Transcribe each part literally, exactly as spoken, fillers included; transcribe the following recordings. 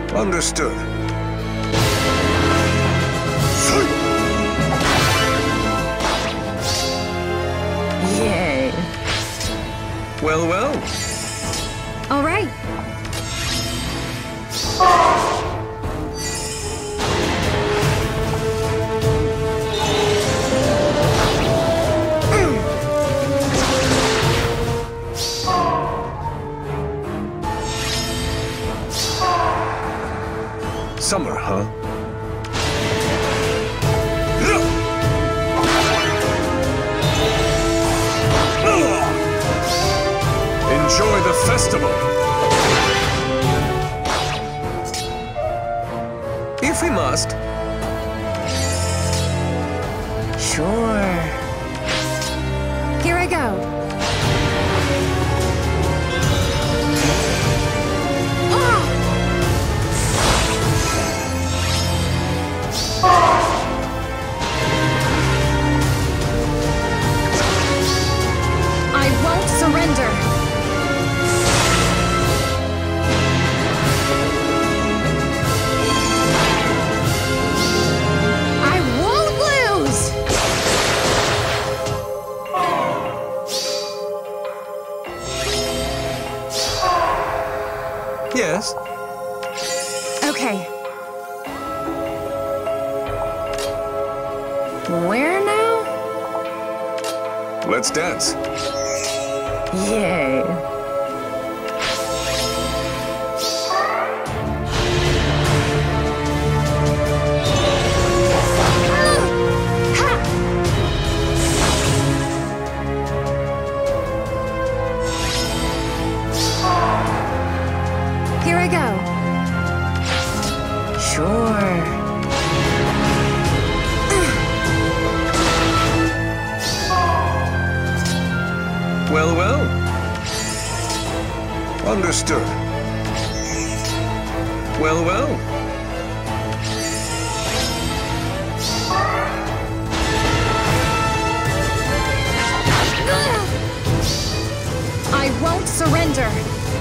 Understood. Yay. Well, well. All right. Summer, huh? Enjoy the festival! If we must. Sure. Here I go. I won't surrender. I won't lose. Yes. Okay. Where now? Let's dance. Yay. Here I go. Sure. Well, well. Understood. Well, well. I won't surrender.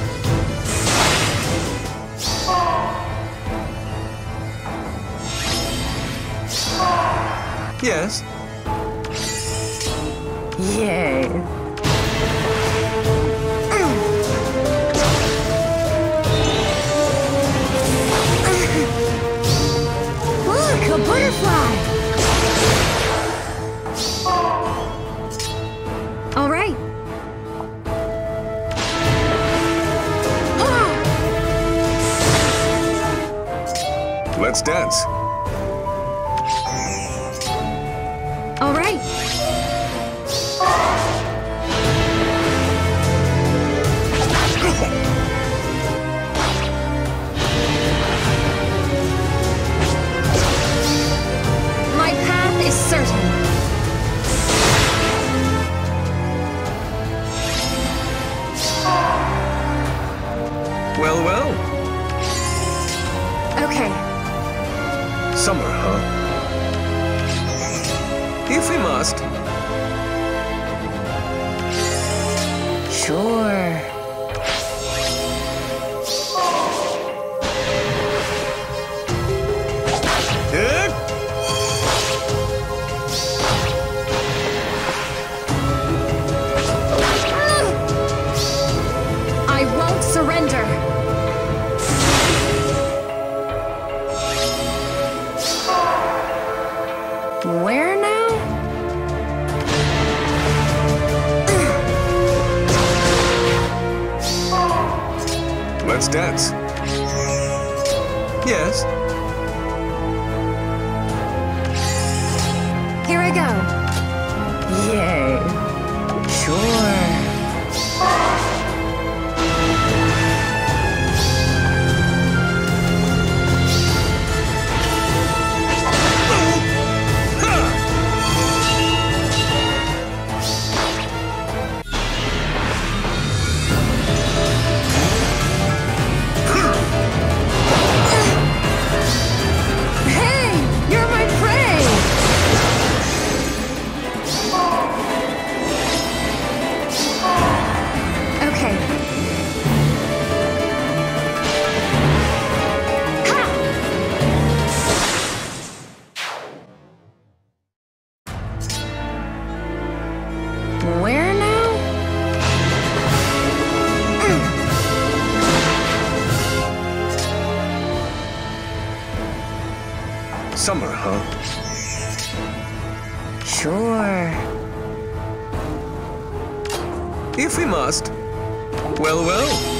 Yes. Yay. Look, a butterfly! All right. Let's dance. All right. My path is certain. Well, well. Okay. Summer, huh? If we must. Sure. Eh? I won't surrender. Where now? Let's dance. Yes. Here I go. Yay. Sure. Summer, huh? Sure. If we must. Well, well.